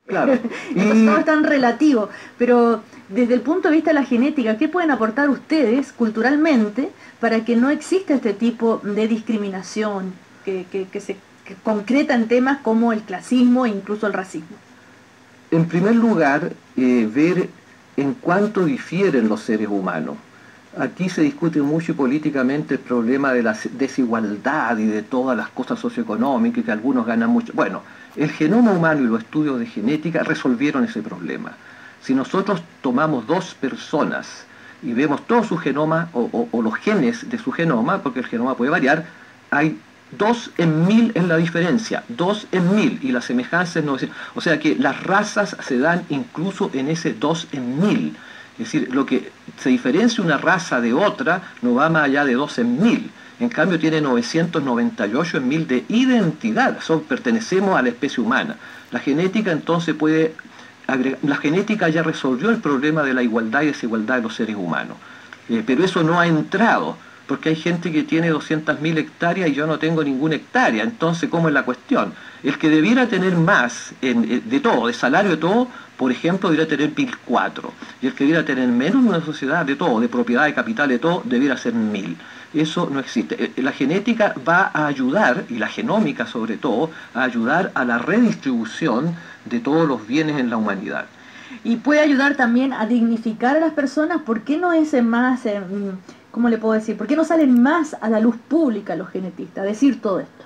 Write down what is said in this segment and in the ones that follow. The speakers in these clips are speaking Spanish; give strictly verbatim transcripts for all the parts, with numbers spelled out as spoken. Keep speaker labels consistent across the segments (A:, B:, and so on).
A: Claro.
B: Entonces
A: Y
B: todo es tan relativo, pero desde el punto de vista de la genética, ¿qué pueden aportar ustedes culturalmente para que no exista este tipo de discriminación que, que, que se que concreta en temas como el clasismo e incluso el racismo?
A: en primer lugar, eh, ver en cuánto difieren los seres humanos. Aquí se discute mucho y políticamente el problema de la desigualdad y de todas las cosas socioeconómicas, que algunos ganan mucho. Bueno, el genoma humano y los estudios de genética resolvieron ese problema. Si nosotros tomamos dos personas y vemos todo su genoma o, o, o los genes de su genoma, porque el genoma puede variar, hay dos en mil es la diferencia, dos en mil, y la semejanza es novecientos. O sea que las razas se dan incluso en ese dos en mil. Es decir, lo que se diferencia una raza de otra no va más allá de dos en mil. En cambio tiene novecientos noventa y ocho en mil de identidad. Son, pertenecemos a la especie humana. La genética entonces puede agregar, la genética ya resolvió el problema de la igualdad y desigualdad de los seres humanos. Eh, pero eso no ha entrado, porque hay gente que tiene doscientas mil hectáreas y yo no tengo ninguna hectárea. Entonces, ¿cómo es la cuestión? El que debiera tener más en, de todo, de salario de todo, por ejemplo, debiera tener mil cuatro. Y el que debiera tener menos en una sociedad de todo, de propiedad, de capital, de todo, debiera ser mil. Eso no existe. La genética va a ayudar, y la genómica sobre todo, a ayudar a la redistribución de todos los bienes en la humanidad.
B: Y puede ayudar también a dignificar a las personas. ¿Por qué no es más, eh, cómo le puedo decir? ¿Por qué no salen más a la luz pública los genetistas a decir todo esto?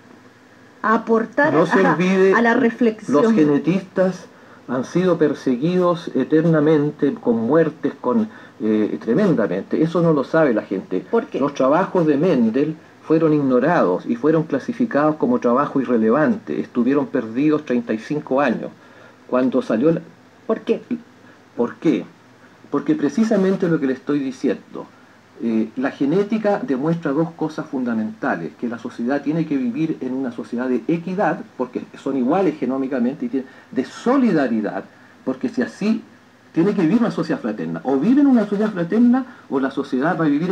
B: A aportar
A: No se
B: a,
A: olvide,
B: a la reflexión.
A: los genetistas han sido perseguidos eternamente, con muertes, con eh, tremendamente. Eso no lo sabe la gente.
B: ¿Por qué?
A: Los trabajos de Mendel fueron ignorados y fueron clasificados como trabajo irrelevante. Estuvieron perdidos treinta y cinco años. Cuando salió la...
B: ¿Por qué?
A: ¿Por qué? Porque precisamente lo que le estoy diciendo, eh, la genética demuestra dos cosas fundamentales: que la sociedad tiene que vivir en una sociedad de equidad, porque son iguales genómicamente, y tiene, de solidaridad, porque si así, tiene que vivir una sociedad fraterna. O vive en una sociedad fraterna o la sociedad va a vivir